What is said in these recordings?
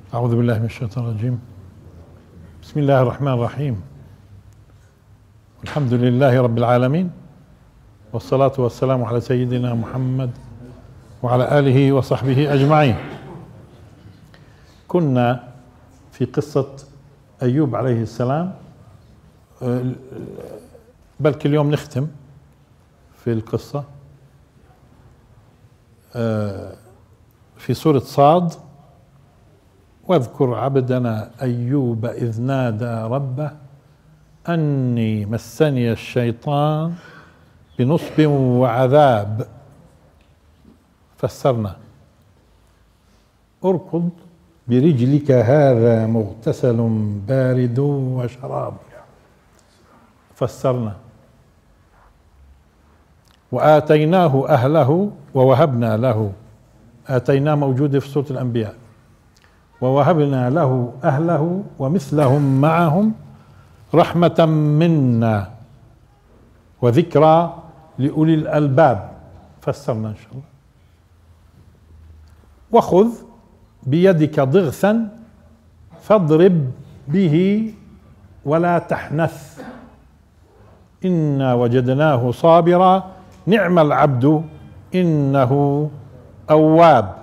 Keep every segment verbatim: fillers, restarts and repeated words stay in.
أعوذ بالله من الشيطان الرجيم. بسم الله الرحمن الرحيم. الحمد لله رب العالمين، والصلاة والسلام على سيدنا محمد وعلى آله وصحبه أجمعين. كنا في قصة أيوب عليه السلام، بلك اليوم نختم في القصة في سورة صاد. واذكر عبدنا أيوب إذ نادى ربه أني مسني الشيطان بنصب وعذاب. فسرنا: اركض برجلك هذا مغتسل بارد وشراب. فسرنا: وآتيناه أهله ووهبنا له. آتيناه موجودة في سورة الأنبياء. ووهبنا له أهله ومثلهم معهم رحمة منا وذكرى لأولي الألباب. فسرنا إن شاء الله. وخذ بيدك ضغثا فاضرب به ولا تحنث إنا وجدناه صابرا نعم العبد إنه أواب.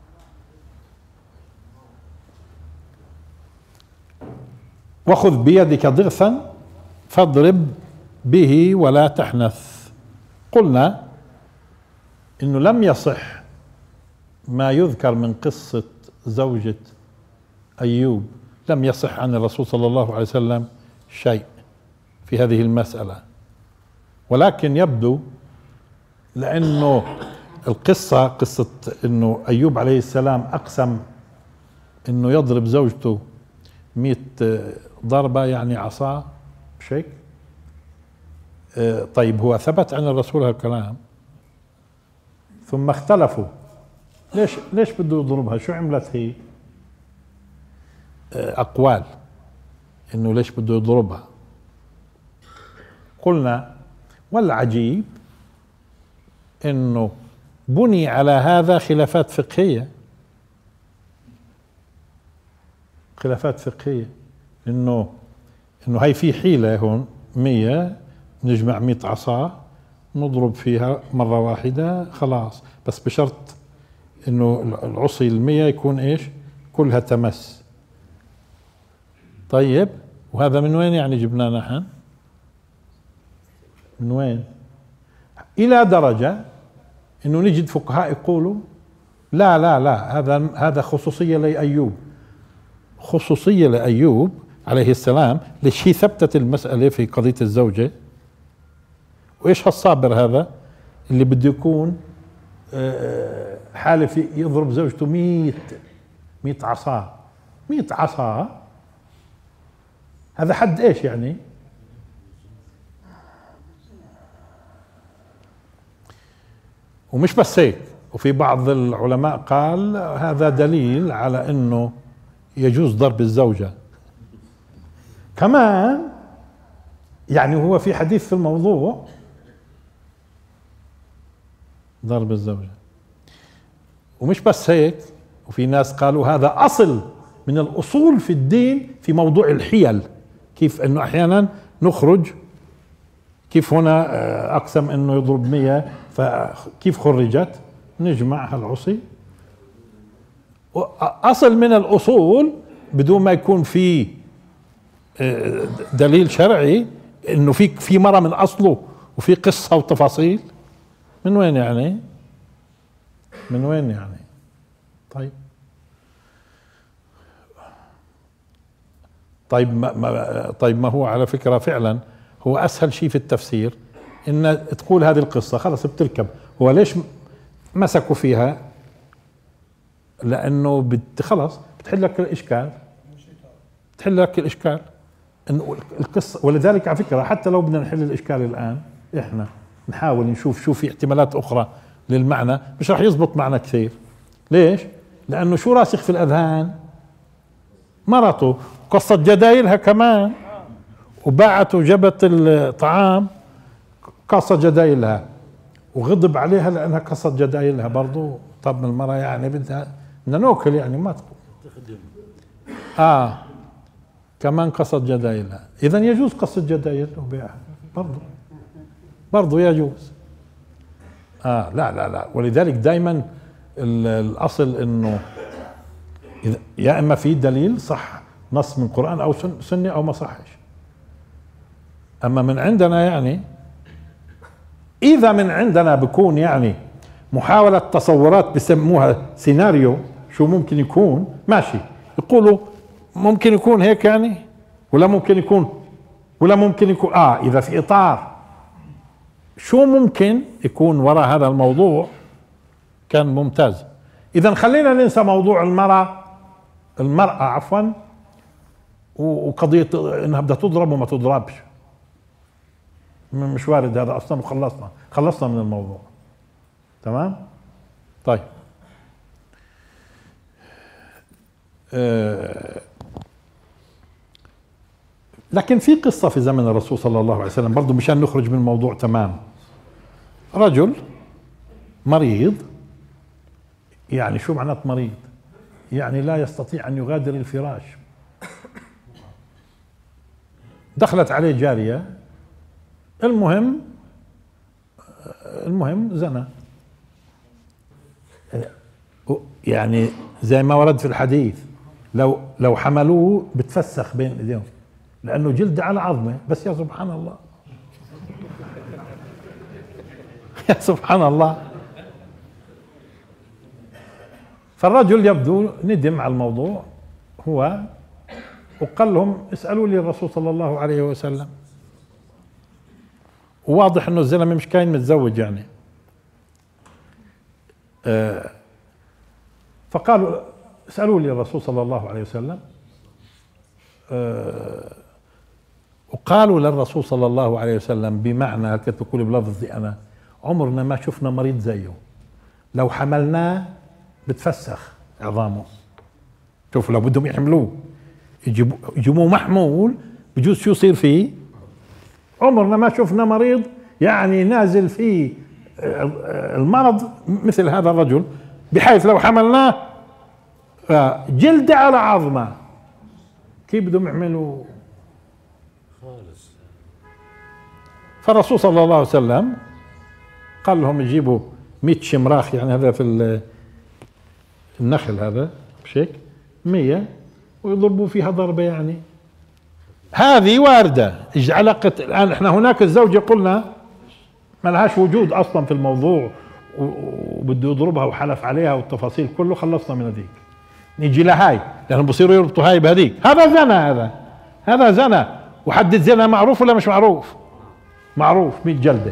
وخذ بيدك ضغثا فاضرب به ولا تحنث. قلنا إنه لم يصح ما يذكر من قصة زوجة أيوب، لم يصح عن الرسول صلى الله عليه وسلم شيء في هذه المسألة، ولكن يبدو لأنه القصة قصة إنه أيوب عليه السلام أقسم إنه يضرب زوجته مئة ضربة، يعني عصا، مش هيك؟ طيب هو ثبت عن الرسول هالكلام، ثم اختلفوا ليش ليش بده يضربها؟ شو عملت هي؟ أقوال إنه ليش بده يضربها. قلنا والعجيب إنه بني على هذا خلافات فقهية، خلافات فقهية إنه إنه هي في حيلة هون مية، نجمع مئة عصا نضرب فيها مرة واحدة خلاص، بس بشرط إنه العصي المية يكون إيش؟ كلها تمس. طيب وهذا من وين يعني جبناه نحن؟ من وين؟ إلى درجة إنه نجد فقهاء يقولوا لا لا لا هذا هذا خصوصية لأيوب، خصوصية لأيوب عليه السلام. ليش هي ثبتت المسألة في قضية الزوجة؟ وإيش هالصابر هذا اللي بده يكون حالف يضرب زوجته مئة مئة عصا، مئة عصا، هذا حد إيش يعني؟ ومش بس هيك، وفي بعض العلماء قال هذا دليل على إنه يجوز ضرب الزوجة كمان. يعني هو في حديث في الموضوع ضرب الزوجة. ومش بس هيك، وفي ناس قالوا هذا أصل من الأصول في الدين في موضوع الحيل، كيف إنه أحيانا نخرج، كيف هنا أقسم إنه يضرب مية، فكيف خرجت؟ نجمع هالعصي. أصل من الأصول بدون ما يكون في دليل شرعي إنه في في مرة من أصله وفي قصة وتفاصيل. من وين يعني؟ من وين يعني؟ طيب طيب ما, ما طيب ما هو على فكرة فعلا هو أسهل شيء في التفسير إن تقول هذه القصة خلاص بتركب. هو ليش مسكوا فيها؟ لأنه بت خلاص بتحل لك الإشكال، بتحل لك الإشكال إنه القصة. ولذلك على فكرة حتى لو بدنا نحل الإشكال الآن إحنا نحاول نشوف شو في احتمالات أخرى للمعنى، مش راح يزبط معنا كثير. ليش؟ لأنه شو راسخ في الأذهان؟ مرته قصة جدايلها كمان، وباعته جبت الطعام قصة جدايلها، وغضب عليها لأنها قصة جدايلها برضو. طب المرأة يعني بدها بدنا ناكل يعني ما تقول اه كمان قصد جدايلها، اذا يجوز قصد جدايل وبيعها برضه، برضه يجوز. اه لا لا لا، ولذلك دائما الاصل انه يا اما في دليل صح نص من قرآن او سنة او ما صحش. اما من عندنا يعني اذا من عندنا بكون يعني محاولة تصورات بسموها سيناريو، شو ممكن يكون ماشي، يقولوا ممكن يكون هيك يعني، ولا ممكن يكون، ولا ممكن يكون اه اذا في اطار شو ممكن يكون وراء هذا الموضوع كان ممتاز. اذا خلينا ننسى موضوع المرأة المرأة عفوا وقضية انها بدها تضرب وما تضربش، مش وارد هذا اصلا، وخلصنا خلصنا من الموضوع. تمام طيب. آه لكن في قصة في زمن الرسول صلى الله عليه وسلم برضو مشان نخرج من الموضوع تمام. رجل مريض، يعني شو معنات مريض؟ يعني لا يستطيع أن يغادر الفراش. دخلت عليه جارية، المهم المهم زنى، يعني زي ما ورد في الحديث لو لو حملوه بتفسخ بين ايديهم لانه جلد على عظمه. بس يا سبحان الله يا سبحان الله. فالرجل يبدو ندم على الموضوع هو، وقال لهم اسألوا لي الرسول صلى الله عليه وسلم. وواضح انه الزلمه مش كاين متزوج يعني. آه فقالوا اسألوا لي الرسول صلى الله عليه وسلم. آه وقالوا للرسول صلى الله عليه وسلم بمعنى كنت بقول بلفظي انا، عمرنا ما شفنا مريض زيه، لو حملناه بتفسخ عظامه. شوف لو بدهم يحملوه يجيبوا يجيبوه محمول بجوز شو يصير فيه. عمرنا ما شفنا مريض يعني نازل فيه المرض مثل هذا الرجل، بحيث لو حملناه جلد على عظمه. كيف بدهم يعملوا؟ خالص. فالرسول صلى الله عليه وسلم قال لهم يجيبوا مئة شمراخ، يعني هذا في النخل هذا مش هيك، مية، ويضربوا فيها ضربة. يعني هذه واردة. ايش علاقة الآن احنا هناك الزوجة قلنا ما لهاش وجود أصلا في الموضوع وبده يضربها وحلف عليها والتفاصيل كله، خلصنا من هذيك. نيجي لهاي لأنهم بصيروا يربطوا هاي بهذيك. هذا زنا، هذا هذا زنا. وحد الزنا معروف ولا مش معروف؟ معروف، مية جلدة.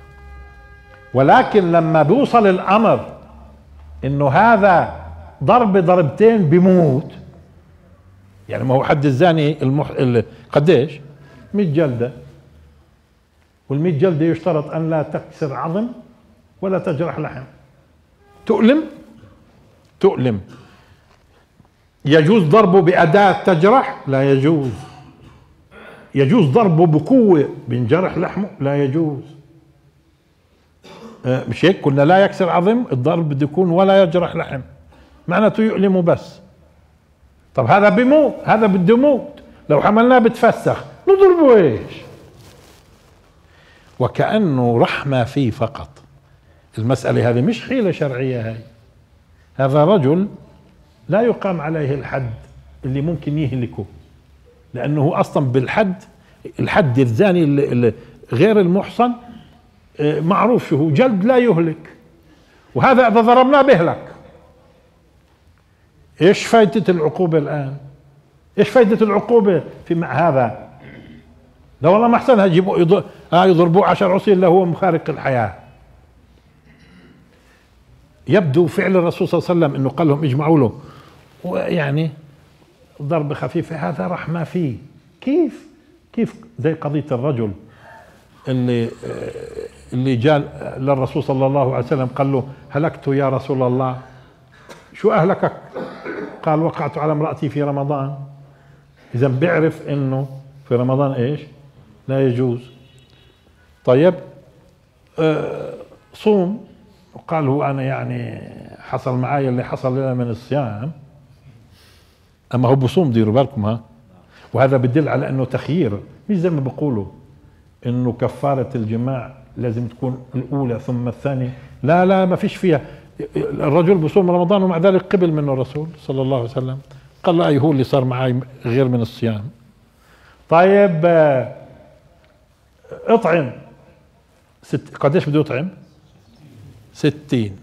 ولكن لما بيوصل الأمر إنه هذا ضرب ضربتين بموت، يعني ما هو حد الزاني المح... قديش؟ مية جلدة. والمية جلدة يشترط أن لا تكسر عظم ولا تجرح لحم. تؤلم تؤلم. يجوز ضربه بأداة تجرح؟ لا يجوز. يجوز ضربه بقوة بينجرح لحمه؟ لا يجوز. مش هيك قلنا لا يكسر عظم؟ الضرب بده يكون ولا يجرح لحم، معناته يؤلمه بس. طب هذا بيموت، هذا بده يموت، لو حملناه بتفسخ، نضربه ايش؟ وكأنه رحمة فيه فقط. المسألة هذه مش حيلة شرعية، هاي هذا رجل لا يقام عليه الحد اللي ممكن يهلكه، لأنه هو أصلا بالحد الحد الزاني اللي غير المحصن معروف شو هو، جلد لا يهلك. وهذا إذا ضربناه بيهلك. ايش فايدة العقوبة الآن؟ ايش فايدة العقوبة في مع هذا؟ لا والله ما احسنها يجيبوا اه يضربوه عشر عصير له هو مخارق الحياة. يبدو فعل الرسول صلى الله عليه وسلم انه قال لهم اجمعوا له، ويعني ضرب خفيفة هذا رحمة فيه. كيف كيف زي قضية الرجل اللي اللي جاء للرسول صلى الله عليه وسلم قال له هلكت يا رسول الله. شو أهلكك؟ قال وقعت على امرأتي في رمضان. إذا بيعرف إنه في رمضان إيش؟ لا يجوز. طيب آه صوم، وقال هو أنا يعني حصل معي اللي حصل لنا من الصيام، اما هو بصوم، ديروا بالكم ها. وهذا بدل على انه تخيير، مش زي ما بيقولوا انه كفارة الجماع لازم تكون الاولى ثم الثانية. لا لا ما فيش فيها. الرجل بصوم رمضان ومع ذلك قبل منه الرسول صلى الله عليه وسلم، قال لا هو اللي صار معي غير من الصيام. طيب اطعم ست، قديش بده يطعم؟ ستين.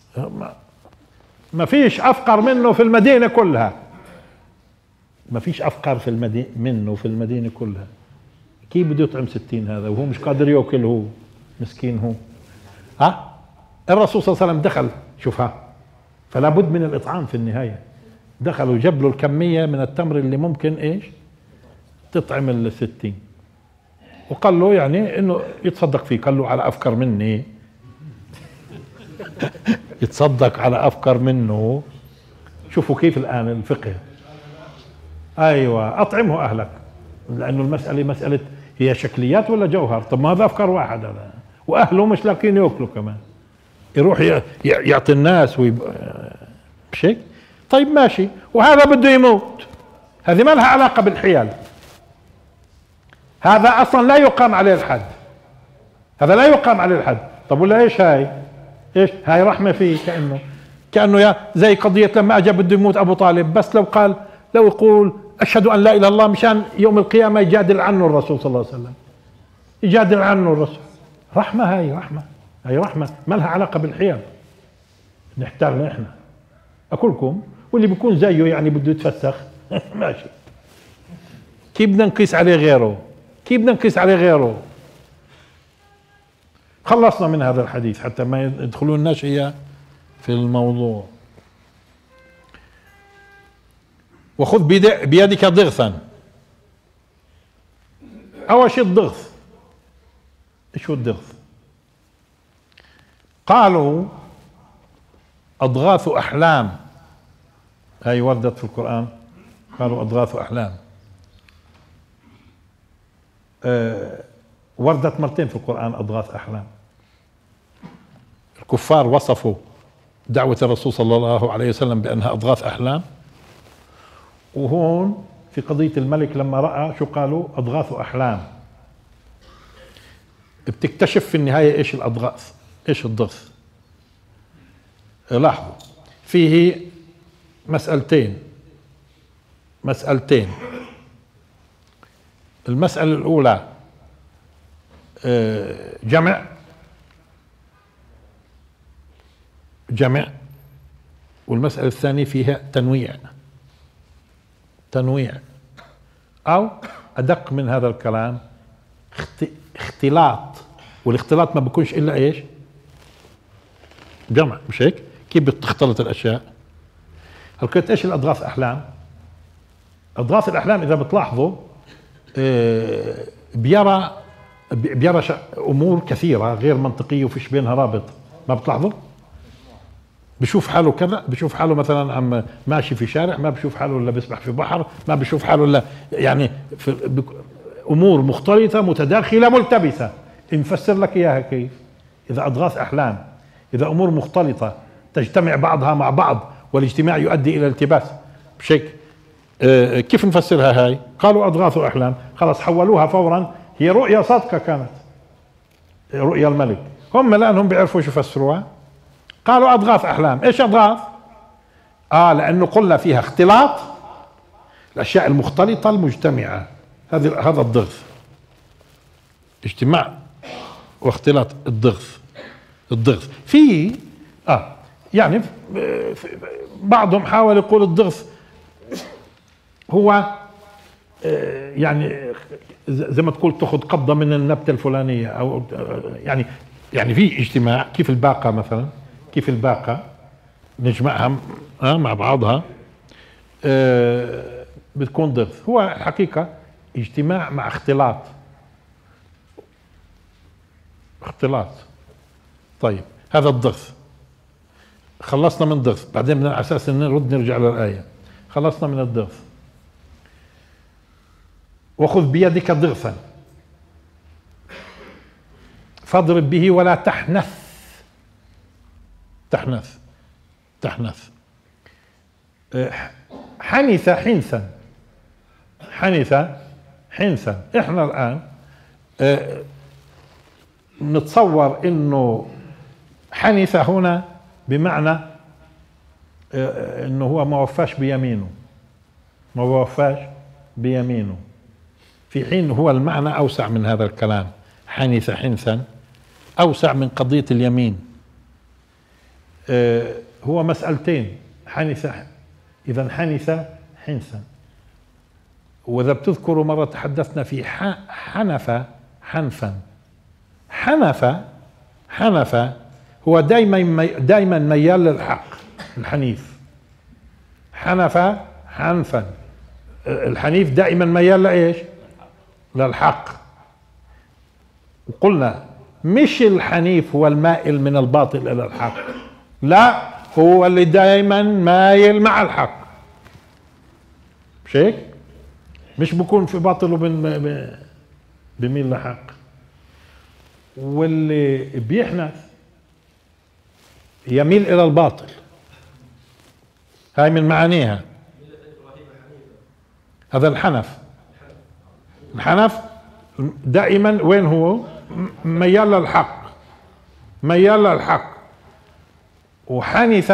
ما فيش افقر منه في المدينة كلها، ما فيش افقر في المدينة منه في المدينة كلها. كيف بده يطعم ستين هذا وهو مش قادر ياكل؟ هو مسكين هو. ها الرسول صلى الله عليه وسلم دخل، شوفها، فلا بد من الاطعام في النهاية. دخل وجاب له الكمية من التمر اللي ممكن ايش تطعم الستين، وقال له يعني انه يتصدق فيه. قال له على افكر مني يتصدق على افكر منه. شوفوا كيف الان الفقه. ايوه اطعمه اهلك، لانه المسألة مسألة هي شكليات ولا جوهر؟ طب ما هذا افكار واحد هذا، واهله مش لاقين ياكلوا كمان، يروح يعطي الناس ويب... مش هيك؟ طيب ماشي. وهذا بده يموت، هذه ما لها علاقة بالحيل، هذا اصلا لا يقام عليه الحد، هذا لا يقام عليه الحد. طب ولا ايش هاي؟ ايش هاي؟ رحمة فيه، كأنه كأنه يا زي قضية لما اجى بده يموت ابو طالب، بس لو قال لو يقول اشهد ان لا اله الا الله مشان يوم القيامة يجادل عنه الرسول صلى الله عليه وسلم، يجادل عنه الرسول. رحمة، هاي رحمة، هاي رحمة ما لها علاقة بالحيل. نحتاجنا احنا اكلكم، واللي بيكون زيه يعني بده يتفسخ ماشي. كيف بدنا نقيس عليه غيره؟ كيف بدنا نقيس عليه غيره؟ خلصنا من هذا الحديث حتى ما يدخلون الناشئة في الموضوع. وخذ بيدك ضغثا. اول شيء الضغث. ايش هو الضغث؟ قالوا اضغاث احلام، هاي وردت في القرآن، قالوا اضغاث احلام. أه وردت مرتين في القرآن اضغاث احلام. الكفار وصفوا دعوة الرسول صلى الله عليه وسلم بانها اضغاث احلام، وهون في قضية الملك لما رأى شو قالوا؟ اضغاث احلام. بتكتشف في النهاية ايش الاضغاث، ايش الضغث. لاحظوا فيه مسألتين مسألتين المسألة الأولى جمع جمع والمسألة الثانية فيها تنويع تنويع أو أدق من هذا الكلام اختلاط. والاختلاط ما بيكونش إلا إيش؟ جمع، مش هيك؟ كيف بتختلط الأشياء؟ هل كنت إيش الأضغاث أحلام؟ أضغاث الأحلام إذا بتلاحظوا بيرى بيرى أمور كثيرة غير منطقية وفيش بينها رابط. ما بتلاحظوا؟ بشوف حاله كذا، بشوف حاله مثلا عم ماشي في شارع، ما بشوف حاله الا بيسبح في بحر، ما بشوف حاله الا يعني في امور مختلطه متداخله ملتبسه. نفسر لك اياها كيف؟ اذا اضغاث احلام، اذا امور مختلطه تجتمع بعضها مع بعض والاجتماع يؤدي الى التباس، مش هيك؟ اه كيف نفسرها هاي؟ قالوا اضغاث احلام، خلاص حولوها فورا، هي رؤيا صادقه كانت، رؤيا الملك. هم لانهم بيعرفوا شو يفسروها قالوا اضغاث احلام. ايش اضغاث؟ اه لانه قلنا فيها اختلاط الاشياء المختلطه المجتمعه، هذا هذا الضغث، اجتماع واختلاط. الضغث الضغث في اه يعني بعضهم حاول يقول الضغث هو آه يعني زي ما تقول تاخذ قبضه من النبته الفلانيه، او يعني يعني في اجتماع كيف الباقه مثلا، كيف الباقة نجمعها مع بعضها بتكون ضغث. هو حقيقة اجتماع مع اختلاط اختلاط. طيب هذا الضغث. خلصنا من ضغث، بعدين بدنا على اساس نرد نرجع للآية. خلصنا من الضغث. وخذ بيدك ضغثا فاضرب به ولا تحنث. تحنث تحنث حنث حنثا، حنث حنثا. احنا الآن اه نتصور انه حنث هنا بمعنى اه انه هو ما وفاش بيمينه، ما وفاش بيمينه، في حين هو المعنى اوسع من هذا الكلام. حنث حنثا اوسع من قضية اليمين. اه هو مسألتين، حنث، اذا حنث حنثا. واذا بتذكروا مرة تحدثنا في حنف حنفا. حنف حنف هو دائما دائما ميال للحق، الحنيف. حنف حنفا، الحنيف دائما ميال لايش؟ للحق. وقلنا مش الحنيف هو المائل من الباطل الى الحق، لا، هو اللي دائما مايل مع الحق. مش هيك؟ مش بكون في باطل وبميل لحق. واللي بيحنث يميل الى الباطل، هاي من معانيها. هذا الحنف. الحنف دائما وين هو؟ ميال للحق، ميال للحق. وحنث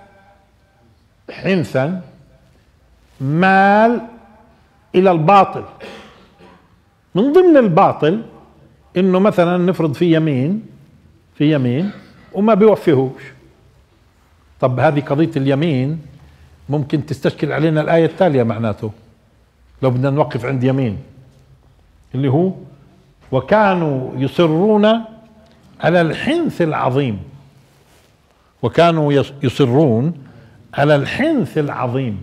حنثا مال الى الباطل. من ضمن الباطل انه مثلا نفرض في يمين، في يمين وما بيوفيهوش. طب هذه قضية اليمين ممكن تستشكل علينا الآية التالية، معناته لو بدنا نوقف عند يمين اللي هو وكانوا يصرون على الحنث العظيم. وكانوا يصرون على الحنث العظيم.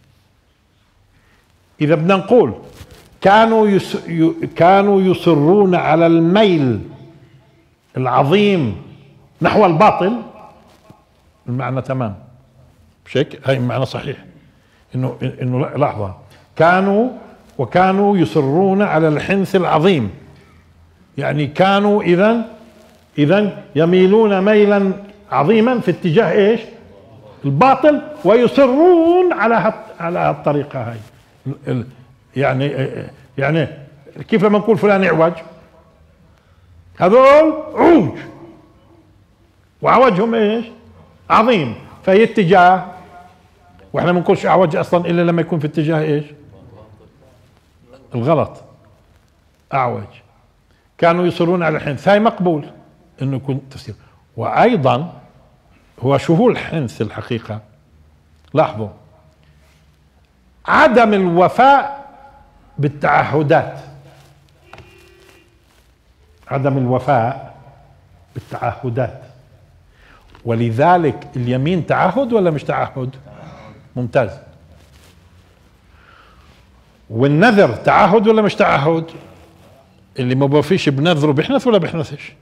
إذا بدنا نقول كانوا يس... ي... كانوا يصرون على الميل العظيم نحو الباطل، المعنى تمام. مش هيك؟ هاي المعنى صحيح. انه انه لحظة، كانوا وكانوا يصرون على الحنث العظيم، يعني كانوا اذا اذا يميلون ميلا عظيما في اتجاه ايش؟ الباطل، ويصرون على هت... على هالطريقة هاي. ال... يعني يعني كيف لما نقول فلان اعوج، هذول عوج وعوجهم ايش؟ عظيم، فهي اتجاه. واحنا ما بنقولش اعوج اصلا الا لما يكون في اتجاه ايش؟ الغلط. اعوج. كانوا يصرون على الحنث، هاي مقبول انه يكون تفسير. وايضا هو شو هو الحنث الحقيقة؟ لاحظوا، عدم الوفاء بالتعهدات. عدم الوفاء بالتعهدات. ولذلك اليمين تعهد ولا مش تعهد؟ ممتاز. والنذر تعهد ولا مش تعهد؟ اللي ما بوفيش بنذره بيحنث ولا بيحنثش؟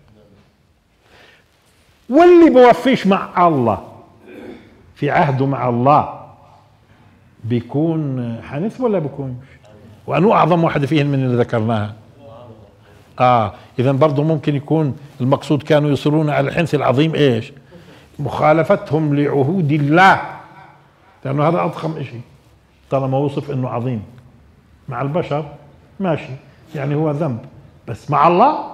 واللي بوفيش مع الله في عهده مع الله بيكون حنث ولا بيكونش؟ وأنو أعظم واحدة فيهن من اللي ذكرناها؟ آه إذا برضو ممكن يكون المقصود كانوا يصرون على الحنث العظيم إيش؟ مخالفتهم لعهود الله، لأنه هذا أضخم إشي طالما وصف إنه عظيم. مع البشر ماشي، يعني هو ذنب، بس مع الله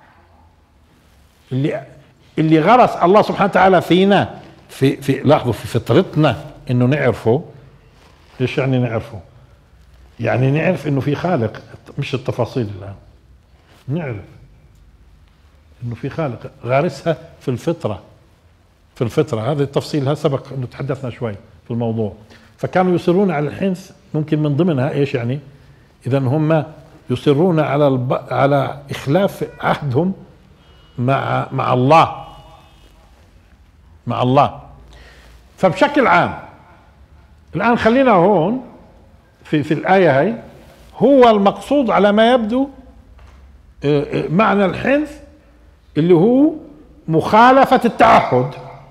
اللي اللي غرس الله سبحانه وتعالى فينا في في لاحظوا في فطرتنا إنه نعرفه. إيش يعني نعرفه؟ يعني نعرف إنه في خالق، مش التفاصيل الآن. نعرف إنه في خالق غارسها في الفطرة، في الفطرة. هذا التفصيل هذا سبق إنه تحدثنا شوي في الموضوع. فكانوا يصرون على الحنث، ممكن من ضمنها إيش يعني؟ إذا هم يصرون على الب... على إخلاف عهدهم مع مع الله، مع الله. فبشكل عام الآن خلينا هون في في الآية هاي، هو المقصود على ما يبدو معنى الحنث اللي هو مخالفة التعهد.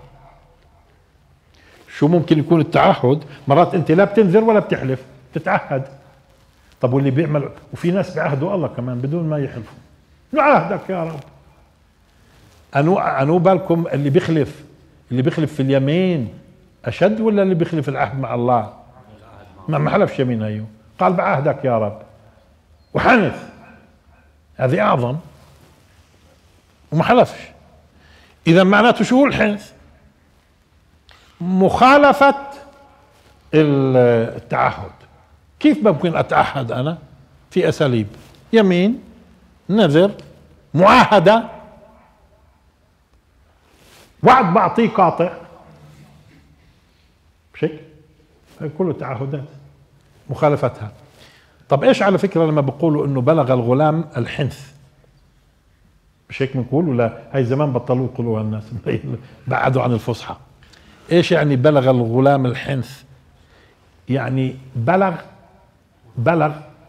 شو ممكن يكون التعهد؟ مرات انت لا بتنذر ولا بتحلف، بتتعهد. طب واللي بيعمل، وفي ناس بعهدوا الله كمان بدون ما يحلفوا، نعهدك يا رب. انو انو بالكم اللي بيخلف، اللي بيخلف في اليمين اشد ولا اللي بيخلف العهد مع الله؟ ما ما حلفش يمين أيوب، قال بعهدك يا رب وحنث، هذه أعظم، وما حلفش. إذا معناته شو الحنث؟ مخالفة التعهد. كيف ممكن أتعهد أنا؟ في أساليب: يمين، نذر، معاهدة، وعد بعطيه قاطع، بشكل هاي كله تعهدات مخالفتها. طب ايش على فكرة لما بقولوا انه بلغ الغلام الحنث، مش هيك بنقول ولا هاي زمان بطلوا يقولوها الناس بعدوا عن الفصحى؟ ايش يعني بلغ الغلام الحنث؟ يعني بلغ بلغ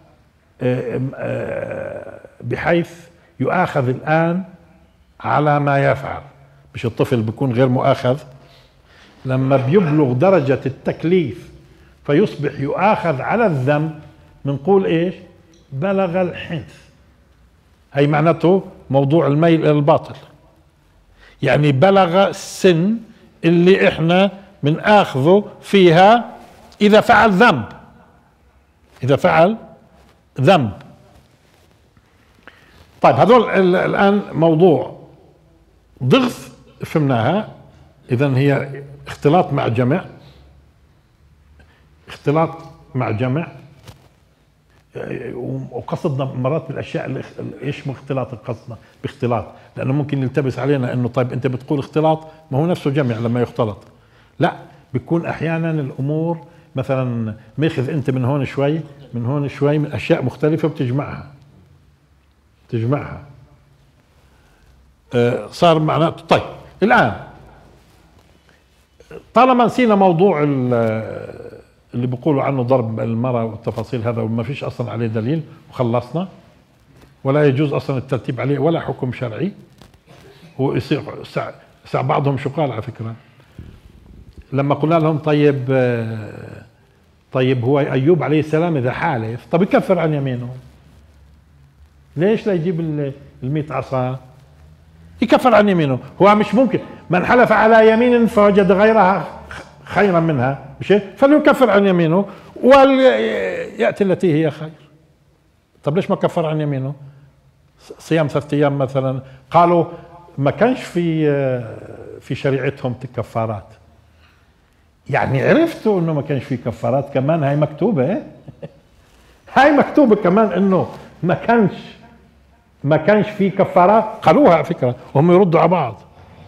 بحيث يؤاخذ الآن على ما يفعل. مش الطفل بيكون غير مؤاخذ، لما بيبلغ درجة التكليف فيصبح يؤاخذ على الذنب بنقول ايش؟ بلغ الحنث. هي معناته موضوع الميل الى الباطل، يعني بلغ السن اللي احنا بناخذه فيها اذا فعل ذنب، اذا فعل ذنب. طيب هذول الان موضوع ضغط فهمناها. اذا هي اختلاط مع جمع، اختلاط مع جمع، وقصدنا مرات بالاشياء اللي ايش مو اختلاط، قصدنا باختلاط لانه ممكن يلتبس علينا انه طيب انت بتقول اختلاط، ما هو نفسه جمع لما يختلط. لا، بيكون احيانا الامور مثلا ماخذ انت من هون شوي من هون شوي من اشياء مختلفه وبتجمعها تجمعها آه صار معناته. طيب الان طالما نسينا موضوع اللي بيقولوا عنه ضرب المرأة والتفاصيل هذا وما فيش اصلا عليه دليل وخلصنا، ولا يجوز اصلا الترتيب عليه ولا حكم شرعي. هو يصير ساع بعضهم شو قال على فكرة لما قلنا لهم طيب طيب هو ايوب عليه السلام اذا حالف طب يكفر عن يمينه، ليش لا يجيب المئة عصا يكفر عن يمينه؟ هو مش ممكن من حلف على يمين فوجد غيرها خيرا منها مش فليكفر عن يمينه ويأتي التي هي خير. طب ليش ما كفر عن يمينه؟ صيام ثلاثة ايام مثلا، قالوا ما كانش في في شريعتهم كفارات، يعني عرفتوا انه ما كانش في كفارات كمان. هاي مكتوبة هاي مكتوبة كمان انه ما كانش ما كانش في كفارات، قالوها على فكرة وهم يردوا على بعض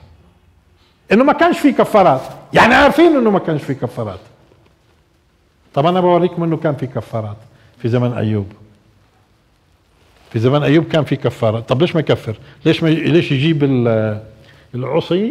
انه ما كانش في كفارات، يعني عارفين انه ما كانش في كفارات. طب انا بوريكم انه كان في كفارات في زمن ايوب. في زمن ايوب كان في كفارات. طب ليش ما يكفر؟ ليش ما ليش يجيب العصي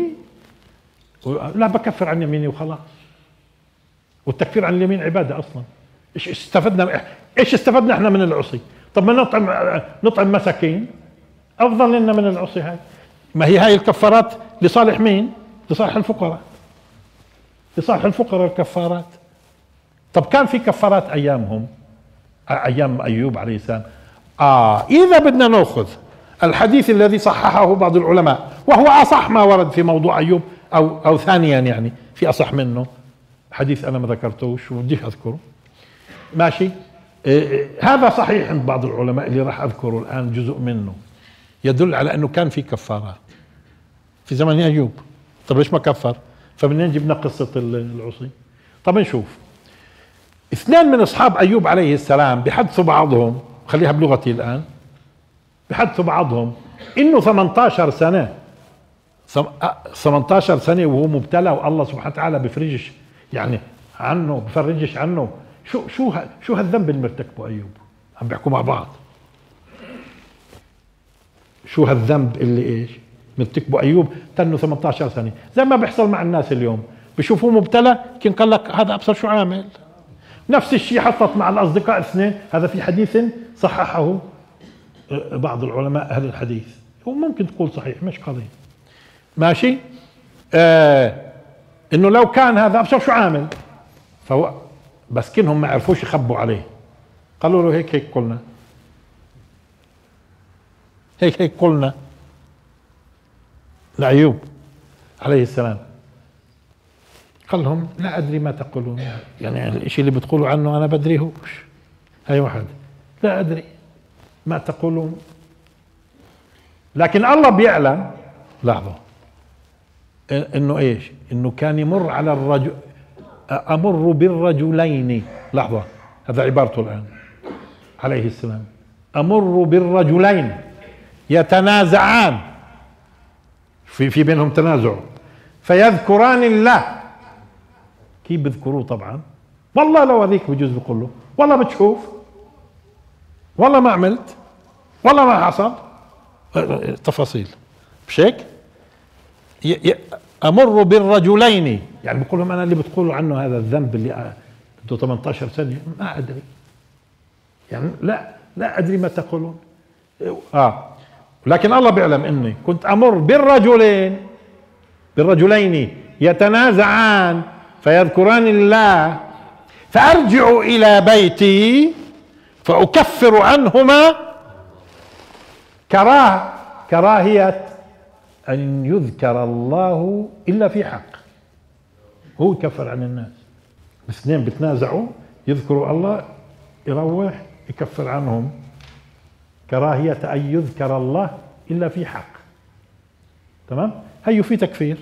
لا بكفر عن يميني وخلاص؟ والتكفير عن اليمين عبادة اصلا. ايش استفدنا ايش استفدنا احنا من العصي؟ طب ما نطعم نطعم مساكين افضل لنا من العصي. هاي ما هي هاي الكفارات لصالح مين؟ لصالح الفقراء، لصالح الفقراء الكفارات. طب كان في كفارات ايامهم ايام ايوب عليه السلام. اه اذا بدنا ناخذ الحديث الذي صححه بعض العلماء وهو اصح ما ورد في موضوع ايوب او او ثانيا يعني في اصح منه حديث انا ما ذكرتوش وبديش اذكره ماشي. آه هذا صحيح عند بعض العلماء اللي راح اذكره الان جزء منه يدل على انه كان في كفارات في زمن ايوب. طب ليش ما كفر؟ فبدنا نجيب لنا قصه العصي. طب نشوف اثنين من اصحاب ايوب عليه السلام بحدثوا بعضهم، خليها بلغتي الان، بحدثوا بعضهم انه ثمانية عشر سنه ثمانية عشر سنه وهو مبتلى والله سبحانه وتعالى بفرجش يعني عنه بفرجش عنه. شو شو شو هالذنب اللي مرتكبه ايوب؟ عم بيحكوا مع بعض شو هالذنب اللي ايش مرتكبه ايوب تنه ثمانية عشر سنه، زي ما بيحصل مع الناس اليوم بشوفوه مبتلى كان قال لك هذا ابصر شو عامل. نفس الشيء حصلت مع الاصدقاء اثنين، هذا في حديث صححه بعض العلماء اهل الحديث وممكن تقول صحيح مش قضيه ماشي. آه انه لو كان هذا ابصر شو عامل فهو بس كنهم ما عرفوش يخبوا عليه، قالوا له هيك هيك قلنا هيك هيك قلنا لأيوب عليه السلام. قال لهم لا أدري ما تقولون، يعني الشيء اللي بتقولوا عنه أنا بدريهوش. هاي واحد، لا أدري ما تقولون، لكن الله بيعلم. لاحظوا إنه إيش؟ إنه كان يمر على الرجل، أمر بالرجلين. لحظة، هذا عبارته الآن عليه السلام، أمر بالرجلين يتنازعان، في في بينهم تنازع، فيذكران الله. كيف بذكروه؟ طبعا والله لو هذيك بجوز بقول له والله بتشوف، والله ما عملت، والله ما حصل، تفاصيل مش هيك؟ أمر بالرجلين، يعني بقول لهم أنا اللي بتقولوا عنه هذا الذنب اللي بده ثمانية عشر سنة ما أدري، يعني لا لا أدري ما تقولون. آه لكن الله بيعلم إني كنت أمر بالرجلين بالرجلين يتنازعان فيذكران الله، فأرجع إلى بيتي فأكفر عنهما كراه كراهية أن يذكر الله إلا في حق. هو يكفر عن الناس، الاثنين بتنازعوا يذكروا الله، يروح يكفر عنهم كراهية أن يذكر الله إلا في حق. تمام؟ هيو في تكفير.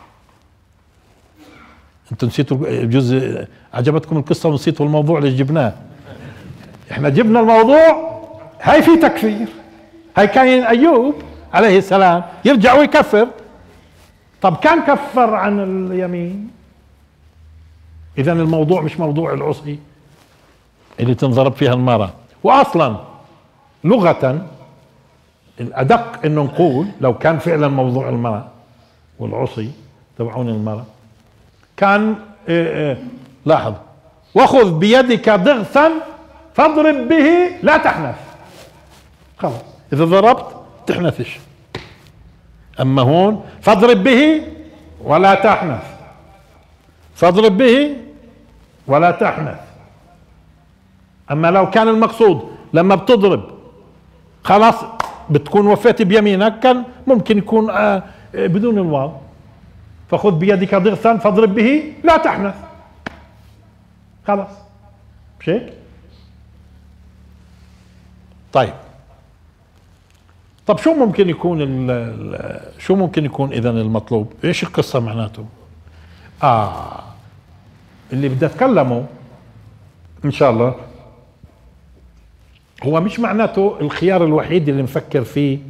انتوا نسيتوا بجوز عجبتكم القصة ونسيتوا الموضوع اللي جبناه. احنا جبنا الموضوع، هاي في تكفير. هاي كان أيوب عليه السلام يرجع ويكفر. طب كان كفر عن اليمين، إذا الموضوع مش موضوع العصي اللي تنضرب فيها المرأة. وأصلا لغة الأدق إنه نقول لو كان فعلا موضوع المرأة والعصي تبعون المرأة كان إيه إيه لاحظ، وخذ بيدك ضغثا فاضرب به لا تحنث. خلاص إذا ضربت تحنثش. أما هون فاضرب به ولا تحنث، فاضرب به ولا تحنث. أما لو كان المقصود لما بتضرب خلاص بتكون وفيت بيمينك، كان ممكن يكون آه بدون الواو، فخذ بيدك ضغثا فاضرب به لا تحنث. خلاص مش هيك؟ طيب طب شو ممكن يكون ال شو ممكن يكون اذا المطلوب؟ ايش القصة معناته؟ اه اللي بدي اتكلمه ان شاء الله هو مش معناته الخيار الوحيد اللي نفكر فيه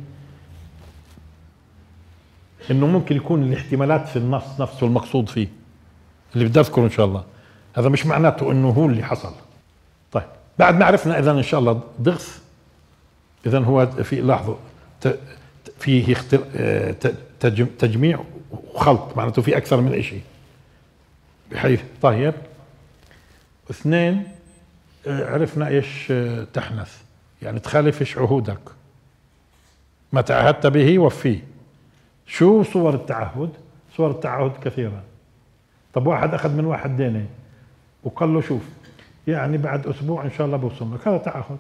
انه ممكن يكون الاحتمالات في النص نفسه المقصود فيه اللي بدي اذكره ان شاء الله. هذا مش معناته انه هو اللي حصل. طيب بعد ما عرفنا اذا ان شاء الله ضغث، اذا هو في لاحظوا فيه تجميع وخلط، معناته في اكثر من شيء بحيث. طيب اثنين عرفنا ايش تحنث، يعني تخالفش عهودك، ما تعهدت به وفيه. شو صور التعهد؟ صور التعهد كثيرة. طب واحد اخذ من واحد دينه وقال له شوف يعني بعد اسبوع ان شاء الله بوصل لك، هذا تعهد.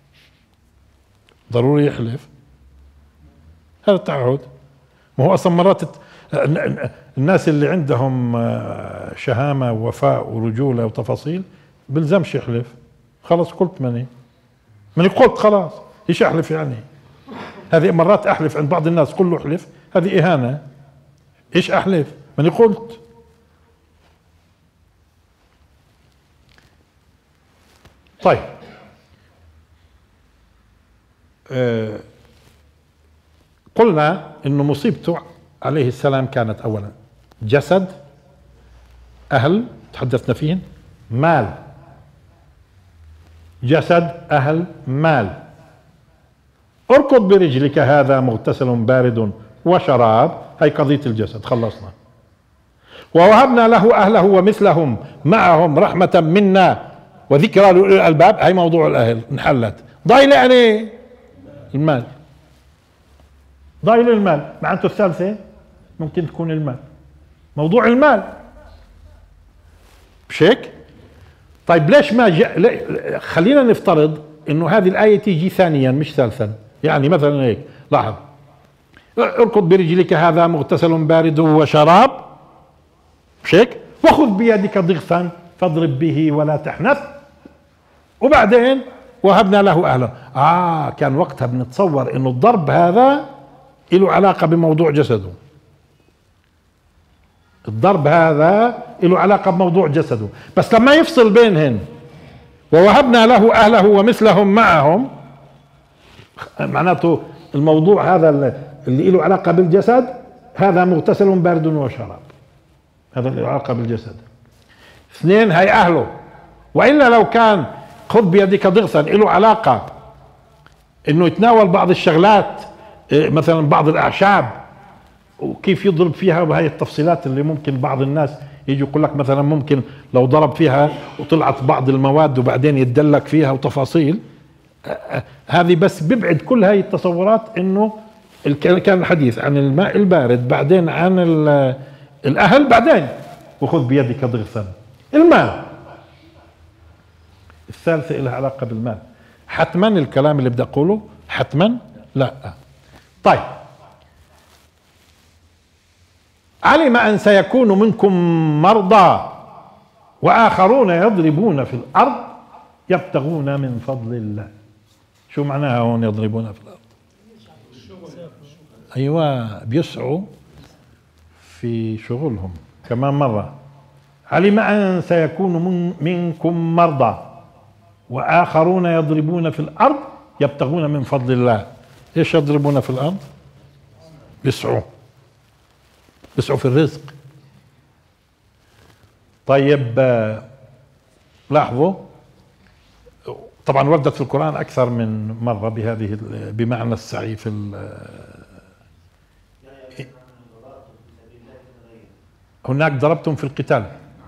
ضروري يحلف؟ هذا التعهد. ما هو اصلا مرات الناس اللي عندهم شهامة ووفاء ورجولة وتفاصيل بلزمش يحلف. خلاص قلت ماني ماني قلت خلاص، ايش احلف يعني؟ هذه مرات احلف عند بعض الناس قل له احلف، هذه اهانة. ايش احلف؟ ماني قلت. طيب آه قلنا انه مصيبته عليه السلام كانت اولا جسد، اهل تحدثنا فيهن، مال. جسد، اهل، مال. اركض برجلك هذا مغتسل بارد وشراب، هي قضية الجسد خلصنا. ووهبنا له اهله ومثلهم معهم رحمة منا وذكرى لأولي الألباب، هي موضوع الأهل انحلت. ضايل يعني المال، ضايل المال. معناته الثالثة ممكن تكون المال، موضوع المال مش هيك؟ طيب ليش ما جاء؟ خلينا نفترض انه هذه الآية تيجي ثانيا مش ثالثا. يعني مثلا هيك لاحظ، اركض برجلك هذا مغتسل بارد وشراب مش هيك؟ وخذ بيدك ضغثا فاضرب به ولا تحنث. وبعدين وهبنا له أهله. آه كان وقتها بنتصور إنه الضرب هذا له علاقة بموضوع جسده، الضرب هذا له علاقة بموضوع جسده، بس لما يفصل بينهن ووهبنا له أهله ومثلهم معهم، معناته الموضوع هذا اللي له علاقة بالجسد هذا مغتسل بارد وشراب، هذا اللي له علاقة بالجسد. اثنين هي أهله. وإلا لو كان خذ بيدك ضغثا له علاقة إنه يتناول بعض الشغلات، مثلا بعض الأعشاب وكيف يضرب فيها، وهي التفصيلات اللي ممكن بعض الناس يجي يقول لك مثلا ممكن لو ضرب فيها وطلعت بعض المواد وبعدين يتدلك فيها وتفاصيل هذه، بس بيبعد كل هاي التصورات انه كان الحديث عن الماء البارد، بعدين عن الاهل، بعدين وخذ بيدك ضغثا. المال الثالثة لها علاقة بالمال. حتما الكلام اللي بدي اقوله حتما لا. طيب علم أن سيكون منكم مرضى وآخرون يضربون في الأرض يبتغون من فضل الله. شو معناها هون يضربون في الأرض؟ أيوة بيسعوا في شغلهم. كمان مرة علم أن سيكون من منكم مرضى وآخرون يضربون في الأرض يبتغون من فضل الله. إيش يضربون في الأرض؟ بيسعوا بيسعوا في الرزق. طيب لاحظوا طبعا وردت في القرآن أكثر من مرة بهذه بمعنى السعي في هناك ضربتم في القتال،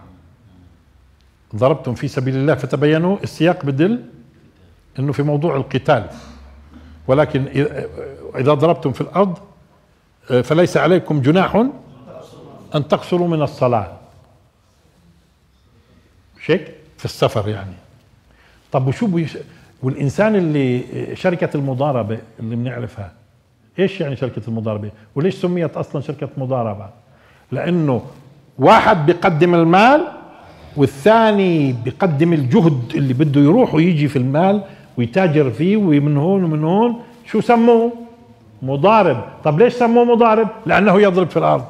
ضربتم في سبيل الله، فتبينوا السياق بدل انه في موضوع القتال. ولكن اذا ضربتم في الارض فليس عليكم جناح ان تقصروا من الصلاة، شيك في السفر يعني. طب وشو بيش... والانسان اللي شركة المضاربة اللي بنعرفها، ايش يعني شركة المضاربة؟ وليش سميت اصلا شركة مضاربة؟ لانه واحد بيقدم المال والثاني بيقدم الجهد اللي بده يروح ويجي في المال ويتاجر فيه ومن هون ومن هون. شو سموه؟ مضارب. طب ليش سموه مضارب؟ لانه يضرب في الارض،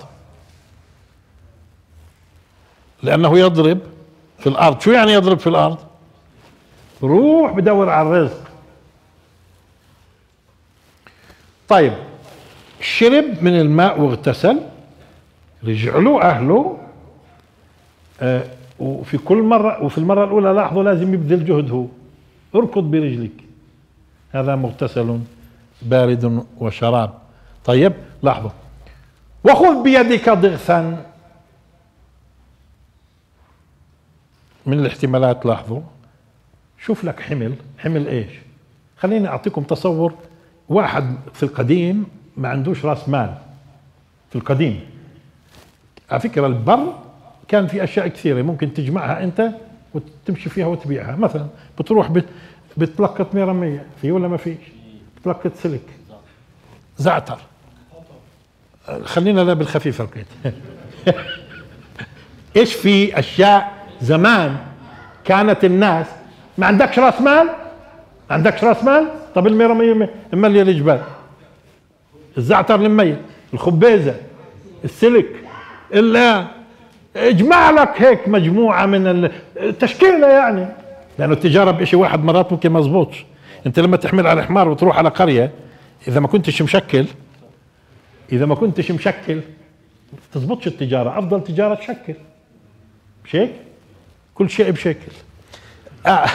لانه يضرب في الارض. شو يعني يضرب في الارض؟ روح بدور على الرزق. طيب شرب من الماء واغتسل، رجع له اهله، آه وفي كل مرة وفي المرة الأولى لاحظوا لازم يبذل جهد، هو اركض برجلك، هذا مغتسل بارد وشراب. طيب لاحظوا وخذ بيدك ضغثا. من الاحتمالات لاحظوا، شوف لك حمل، حمل ايش؟ خليني اعطيكم تصور. واحد في القديم ما عندوش راس مال، في القديم على فكرة البر كان في اشياء كثيرة ممكن تجمعها انت وتمشي فيها وتبيعها. مثلا بتروح بت بتلقط ميرمية في ولا ما فيش؟ بتلقط سلك، زعتر، خلينا لا بالخفيف القيت. ايش في اشياء زمان كانت الناس ما عندكش راس مال، ما عندكش راس مال. طب الميرمية مملية الجبال، الزعتر المميت، الخبيزة، السلك، الا اجمع لك هيك مجموعة من التشكيلة يعني. لانه التجارة بشيء واحد مرات ممكن ما يزبطش. انت لما تحمل على حمار وتروح على قرية، اذا ما كنتش مشكل اذا ما كنتش مشكل تزبطش التجارة. افضل تجارة تشكل، مش هيك؟ كل شيء بشكل. آه.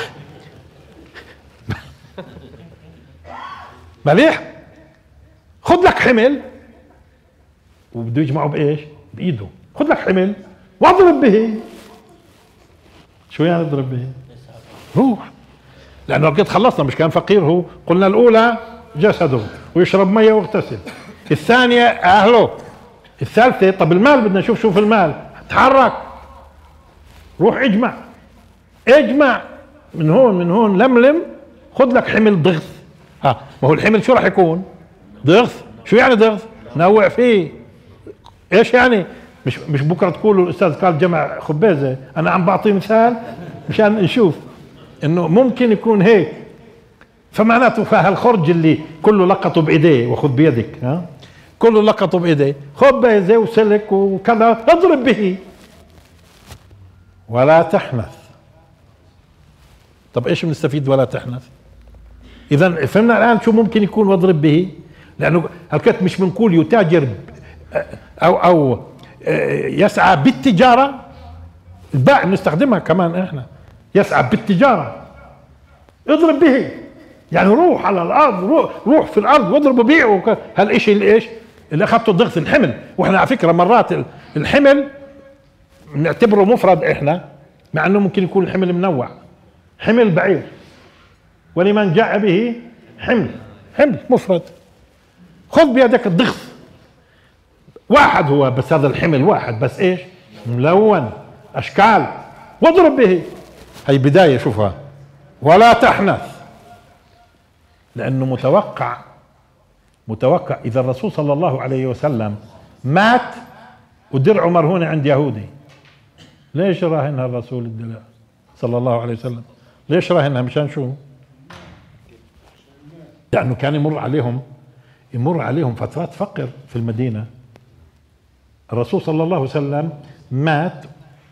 مليح. خذ لك حمل وبده يجمعه بايش؟ بايده. خذ لك حمل واضرب به. شو يعني اضرب به؟ روح. لانه قد خلصنا، مش كان فقير هو؟ قلنا الاولى جسده ويشرب ميه ويغتسل، الثانيه اهله، الثالثه طب المال بدنا نشوف. شوف المال، تحرك، روح اجمع اجمع من هون من هون، لملم، خذ لك حمل ضغث. ها ما هو الحمل شو راح يكون؟ ضغث. شو يعني ضغث؟ نوع فيه. ايش يعني؟ مش مش بكره تقولوا الاستاذ قال جمع خبازه، انا عم بعطي مثال مشان نشوف انه ممكن يكون هيك. فمعناته فهالخرج اللي كله لقطه بايديه، وخذ بيدك، ها كله لقطه بايديه، خبازه وسلك وكذا، اضرب به ولا تحنث. طب ايش بنستفيد ولا تحنث؟ اذا فهمنا الان شو ممكن يكون واضرب به، لانه هالكت مش بنقول يتاجر او او يسعى بالتجاره، الباء بنستخدمها كمان احنا، يسعى بالتجاره، اضرب به يعني روح على الارض، روح, روح في الارض واضرب وبيع. هالشيء اللي ايش اللي اخذته ضغط الحمل. واحنا على فكره مرات الحمل بنعتبره مفرد احنا، مع انه ممكن يكون الحمل منوع، حمل بعير ولمن جاء به حمل، حمل مفرد. خذ بيدك الضغط واحد هو، بس هذا الحمل واحد بس ايش ملون اشكال، واضرب به. هي بدايه شوفها، ولا تحنث، لانه متوقع متوقع اذا الرسول صلى الله عليه وسلم مات ودرعه مرهونه عند يهودي، ليش راهنها الرسول الدرع صلى الله عليه وسلم؟ ليش راهنها؟ مشان شو؟ لانه كان يمر عليهم يمر عليهم فترات فقر في المدينه. الرسول صلى الله عليه وسلم مات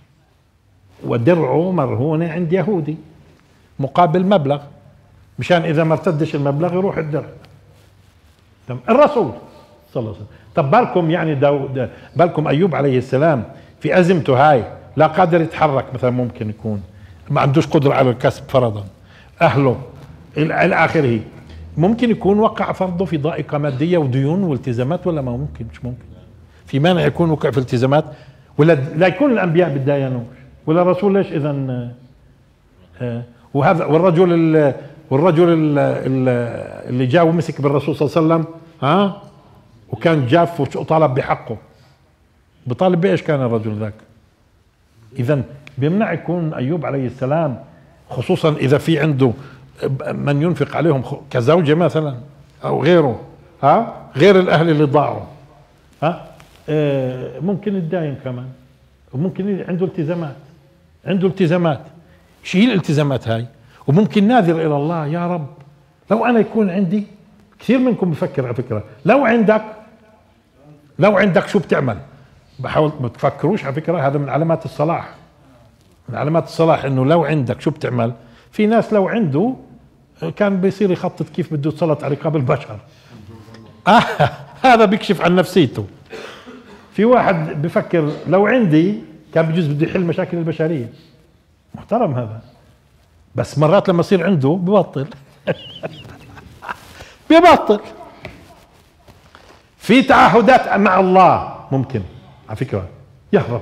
ودرعه مرهونه عند يهودي مقابل مبلغ، مشان اذا ما ارتدش المبلغ يروح الدرع. الرسول صلى الله عليه وسلم. طب بالكم يعني داود بالكم ايوب عليه السلام في ازمته هاي لا قادر يتحرك مثلا، ممكن يكون ما عندوش قدره على الكسب فرضا، اهله الى اخره، ممكن يكون وقع فرضه في ضائقه ماديه وديون والتزامات، ولا ما ممكن؟ مش ممكن. في مانع يكون وقع في التزامات؟ ولا لا يكون الانبياء بتداينوش؟ ولا الرسول ليش اذا؟ آه وهذا والرجل ال والرجل ال اللي جاء ومسك بالرسول صلى الله عليه وسلم، ها وكان جاف وطالب بحقه، بطالب بايش كان الرجل ذاك؟ اذا بيمنع يكون ايوب عليه السلام، خصوصا اذا في عنده من ينفق عليهم كزوجه مثلا او غيره، ها غير الاهل اللي ضاعوا، ها آه ممكن يتداين كمان، وممكن عنده التزامات، عنده التزامات، شيل الالتزامات هاي، وممكن ناذر الى الله، يا رب لو انا يكون عندي. كثير منكم بفكر على فكره، لو عندك لو عندك شو بتعمل؟ بحاول ما تفكروش على فكره، هذا من علامات الصلاح، من علامات الصلاح انه لو عندك شو بتعمل. في ناس لو عنده كان بيصير يخطط كيف بده يتسلط على رقاب البشر. آه هذا بيكشف عن نفسيته. في واحد بفكر لو عندي كان بجوز بده يحل مشاكل البشريه، محترم هذا، بس مرات لما يصير عنده ببطل ببطل. في تعهدات مع الله ممكن على فكره يهرب،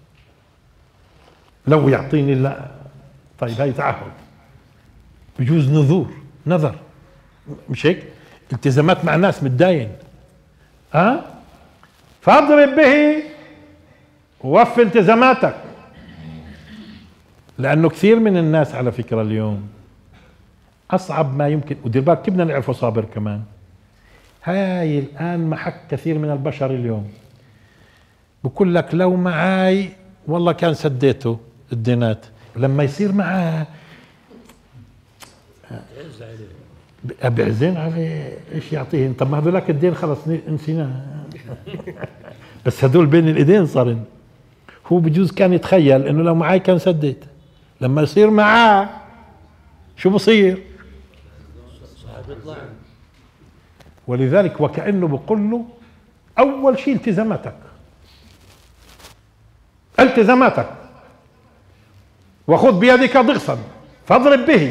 لو يعطيني لا، طيب هاي تعهد، بجوز نذور نذر، مش هيك؟ التزامات مع ناس متداين، ها أه؟ فاضرب به ووفي التزاماتك. لانه كثير من الناس على فكره اليوم اصعب ما يمكن، ودير بالك كيف بدنا نعرفه صابر كمان. هاي الان محك كثير من البشر اليوم، بقول لك لو معاي والله كان سديته الدينات، لما يصير معاه بعزين عليه ايش يعطيه؟ طب ما هذولاك الدين خلص نسيناه بس هدول بين الايدين صارن. هو بجوز كان يتخيل انه لو معاي كان سديت، لما يصير معاه شو بصير؟ ولذلك وكأنه بقول له اول شيء التزاماتك، التزاماتك، وخذ بيدك ضغثا فاضرب به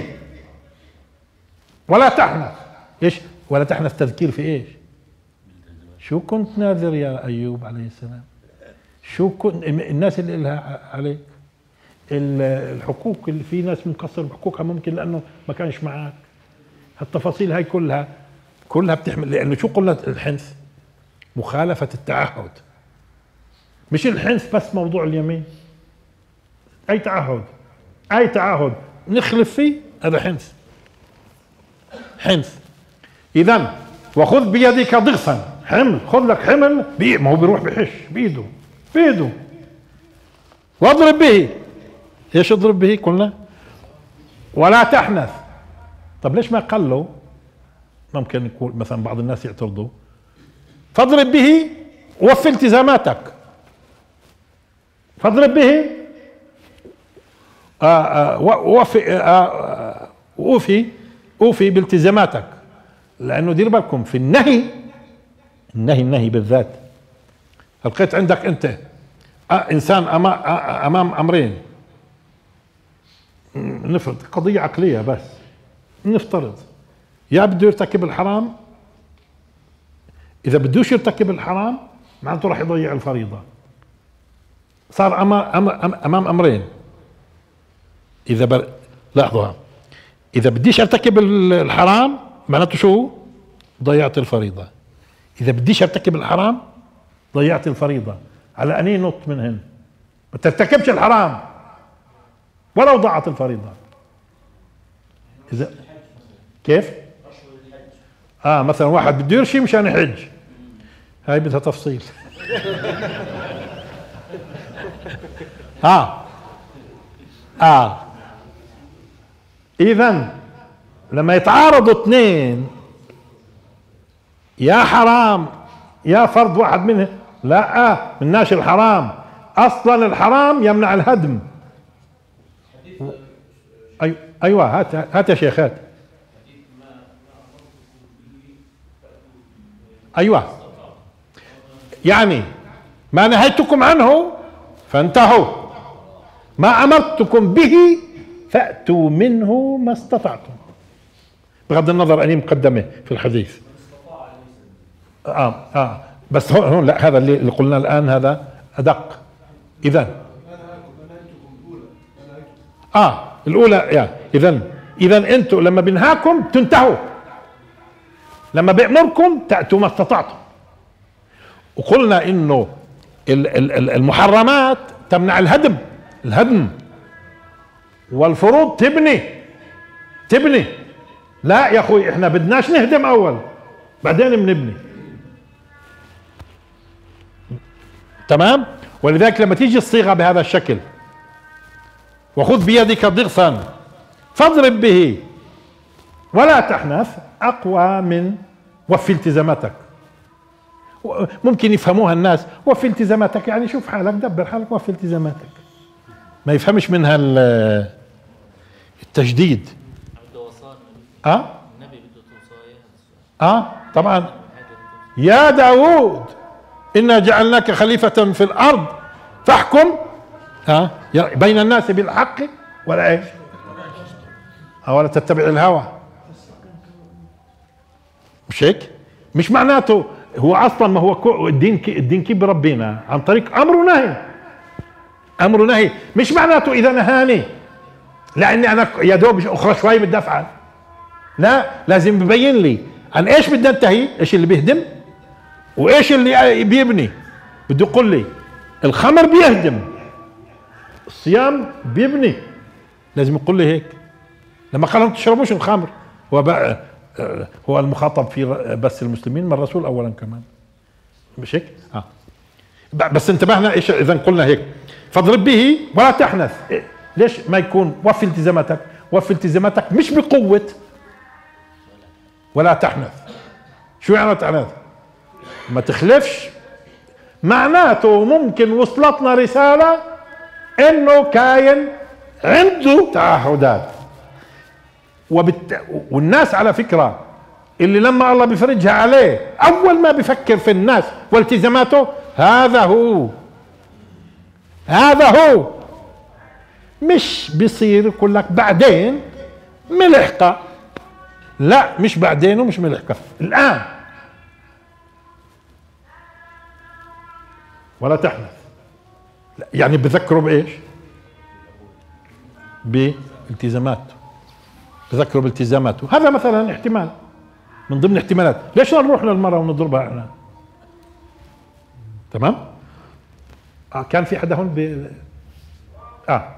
ولا تحنث. ايش ولا تحنث؟ تذكير في ايش؟ شو كنت ناذر يا ايوب عليه السلام؟ شو كنت الناس اللي لها عليك الحقوق، اللي في ناس مقصر بحقوقها ممكن لانه ما كانش معك، هالتفاصيل هاي كلها كلها بتحمل. لانه شو قلنا الحنث؟ مخالفة التعهد، مش الحنث بس موضوع اليمين، اي تعهد اي تعهد نخلف فيه هذا حنث حنث. اذا وخذ بيدك ضغثا، حمل، خذ لك حمل، ما هو بيروح بحش بايده، بيده، واضرب به. ايش اضرب به قلنا؟ ولا تحنث. طب ليش ما قال له؟ ممكن يكون مثلا بعض الناس يعترضوا، فاضرب به وفي التزاماتك، فاضرب به آه آه وفي آه آه اوفي اوفي بالتزاماتك. لانه دير بالكم في النهي، النهي النهي بالذات، لقيت عندك انت آه انسان امام آه امام امرين، نفرض قضيه عقليه بس، نفترض يا بده يرتكب الحرام، اذا بدوش يرتكب الحرام معناته راح يضيع الفريضه. صار امام امام امرين، اذا بر... لاحظوا، اذا بديش ارتكب الحرام معناته شو؟ ضيعت الفريضه. اذا بديش ارتكب الحرام ضيعت الفريضه. على اني نط منهن، ما ترتكبش الحرام ولو ضاعت الفريضه. اذا كيف؟ اه مثلا واحد بده يرشي مشان يحج، هاي بدها تفصيل. اه اه اذا لما يتعارضوا اثنين، يا حرام يا فرض واحد منهم، لا آه مناش الحرام، اصلا الحرام يمنع الهدم. أي ايوه هات هات يا شيخ هات. ايوه يعني ما نهيتكم عنه فانتهوا، ما امرتكم به فاتوا منه ما استطعتم، بغض النظر اني مقدمه في الحديث. اه اه بس هون هون لا، هذا اللي, اللي قلنا الان هذا ادق. اذا اه الاولى يعني اذا اذا انتم لما بنهاكم تنتهوا، لما بيأمركم تأتوا ما استطعتم. وقلنا انه المحرمات تمنع الهدم، الهدم والفروض تبني تبني. لا يا اخوي احنا بدناش نهدم اول بعدين بنبني. تمام. ولذلك لما تيجي الصيغه بهذا الشكل، وخذ بيدك ضغثا فاضرب به ولا تحنث، اقوى من وفي التزاماتك. ممكن يفهموها الناس وفي التزاماتك يعني شوف حالك دبر حالك وفي التزاماتك، ما يفهمش منها التجديد. اه النبي بده توصايا. اه طبعا. يا داود إنا جعلناك خليفة في الأرض فاحكم ها بين الناس بالحق ولا ايش؟ ولا تتبع الهوى. مش هيك؟ مش معناته هو اصلا، ما هو الدين الدين كيف بربينا عن طريق امر ونهي. امر ونهي مش معناته اذا نهاني لاني انا يا دوب اخرى شوي بدي افعل، لا، لازم يبين لي عن ايش بدي انتهي، ايش اللي بيهدم وايش اللي بيبني. بده يقول لي الخمر بيهدم، الصيام بيبني، لازم يقول لي هيك. لما قال لهم تشربوش الخمر، هو بقى هو المخاطب في بس المسلمين من الرسول اولا كمان، مش هيك؟ اه بس انتبهنا ايش اذا قلنا هيك فاضرب به ولا تحنث. ليش ما يكون وفي التزاماتك؟ وفي التزاماتك مش بقوة ولا تحنث. شو يعني تحنث؟ ما تخلفش. معناته ممكن وصلتنا رسالة انه كاين عنده تعهدات، وبالت... والناس على فكرة اللي لما الله بيفرجها عليه اول ما بيفكر في الناس والتزاماته، هذا هو هذا هو مش بيصير يقول لك بعدين ملحقة. لا مش بعدين ومش ملحقة، الآن. ولا تحنث يعني بذكروا بايش؟ بالتزاماته، بذكروا بالتزاماته. هذا مثلا احتمال من ضمن احتمالات. ليش نروح للمرأة ونضربها احنا؟ تمام. آه كان في حدا هون ب اه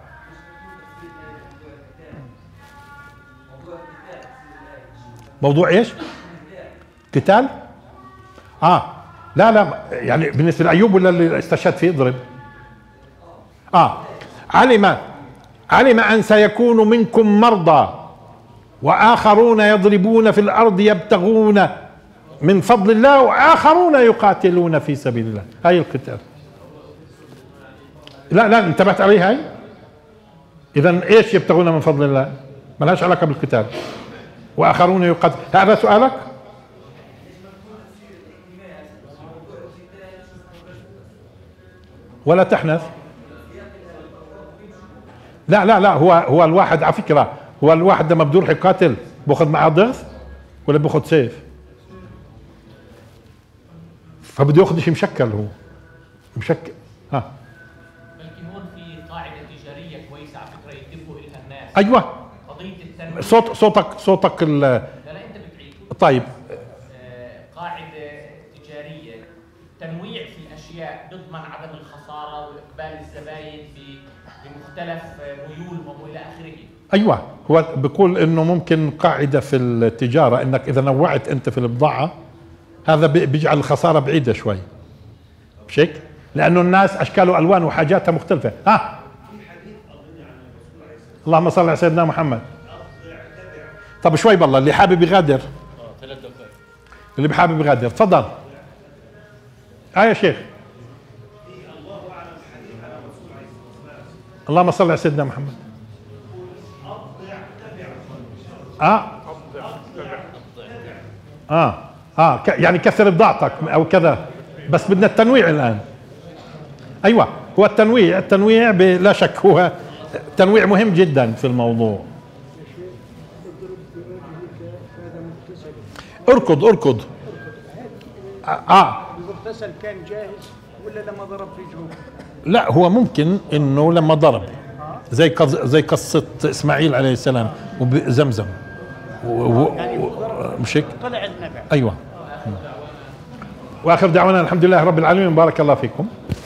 موضوع ايش؟ قتال. اه لا لا يعني بالنسبة لأيوب ولا اللي استشهد فيه اضرب. اه علم علم أن سيكون منكم مرضى وآخرون يضربون في الأرض يبتغون من فضل الله وآخرون يقاتلون في سبيل الله. هاي القتال. لا لا انتبهت عليه هاي. إذا إيش يبتغون من فضل الله؟ ما لهاش علاقة بالقتال. وآخرون يقاتل. هذا سؤالك؟ ولا تحنث. لا لا لا هو هو الواحد على فكرة، هو الواحد لما بده يروح يقاتل باخذ معه ضغط ولا باخذ سيف؟ فبده ياخذ شيء مشكل، هو مشكل. ها بلكي هون في قاعدة تجارية كويسة على فكرة ينتبهوا لها الناس. ايوه قضية التنويع. صوت صوتك صوتك ال لا لا انت بتعيد. طيب آه قاعدة تجارية، تنويع في الاشياء تضمن عدم الخسارة واقبال الزباين بمختلف ميولهم والى اخره. ايوه هو بيقول انه ممكن قاعدة في التجارة انك اذا نوعت انت في البضاعة هذا بيجعل الخسارة بعيدة شوي، مش هيك؟ لانه الناس اشكال والوان وحاجاتها مختلفة. ها اللهم صل على سيدنا محمد. طب شوي بالله اللي حابب يغادر، اللي بحابب يغادر تفضل. اه يا شيخ. اللهم صل على سيدنا محمد. اه اه اه يعني كثر بضاعتك او كذا، بس بدنا التنويع الان. ايوه هو التنويع، التنويع بلا شك هو تنويع مهم جدا في الموضوع. اركض اركض. اه المغتسل كان جاهز ولا لما ضرب في جوه؟ لا هو ممكن انه لما ضرب زي زي قصة اسماعيل عليه السلام وزمزم مش هيك؟ طلع النبع. ايوه. واخر دعوانا الحمد لله رب العالمين، بارك الله فيكم.